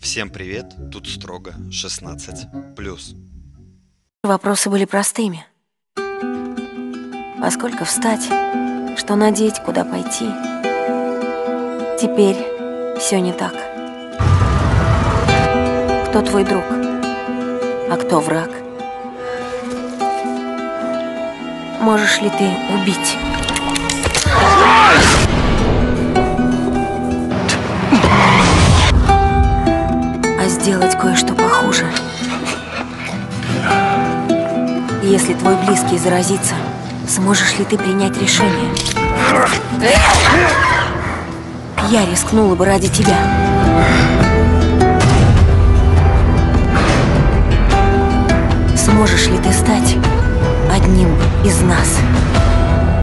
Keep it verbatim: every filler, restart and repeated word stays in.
Всем привет, тут строго шестнадцать плюс. Вопросы были простыми. Во сколько встать? Что надеть? Куда пойти? Теперь все не так. Кто твой друг? А кто враг? Можешь ли ты убить? А сделать кое-что похуже? Если твой близкий заразится, сможешь ли ты принять решение? Я рискнула бы ради тебя. Сможешь ли ты стать одним из нас?